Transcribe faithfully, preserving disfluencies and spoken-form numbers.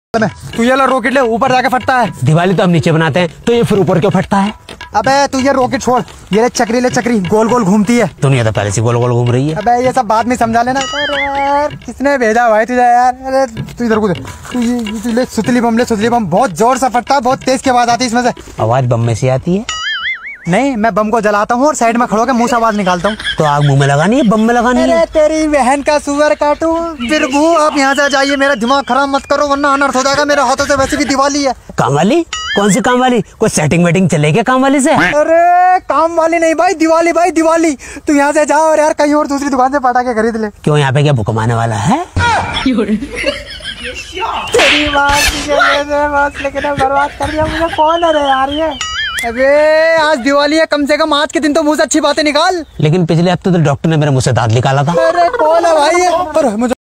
तू ये लो रॉकेट ले, ऊपर जाके फटता है। दिवाली तो हम नीचे बनाते हैं, तो ये फिर ऊपर क्यों फटता है? अबे तू ये रॉकेट छोड़, ये ले चक्री ले चक्री, गोल गोल घूमती है। दुनिया तो पहले से गोल गोल घूम रही है। अबे ये सब बाद में समझा लेना। अरे यार किसने भेजा भाई तुझे यार? अरे तू इधर को दे, तू ये तू ले सुतली बम ले, सुतली बम बहुत जोर से फटता है, बहुत तेज की आवाज आती है इसमें से। आवाज बम में से आती है? नहीं, मैं बम को जलाता हूँ और साइड में खड़ो के मुंह से आवाज निकालता हूँ। तो आग मुंह में लगानी है, बम में लगानी है? अरे तेरी बहन का सुअर काटू बिरबू, आप यहाँ से जाइए, मेरा दिमाग खराब मत करो वरना अनर्थ हो जाएगा मेरे हाथों से। वैसे भी दिवाली है। काम वाली? कौन सी काम वाली? कोई सेटिंग वेटिंग चले क्या काम वाली से? अरे काम वाली नहीं भाई, दिवाली भाई दिवाली। तू यहाँ से जा और यार कहीं और दूसरी दुकान से पटाखे खरीद ले। क्यों, यहाँ पे क्या भूकंप आने वाला है? तेरी बात लेकिन बर्बाद कर दिया मुझे। कौन है रे यार ये? अबे आज दिवाली है, कम से कम आज के दिन तो मुंह से अच्छी बातें निकाल। लेकिन पिछले हफ्ते तो डॉक्टर ने मेरे मुंह से दांत निकाला था। अरे कौन है भाई ये? पर मुझे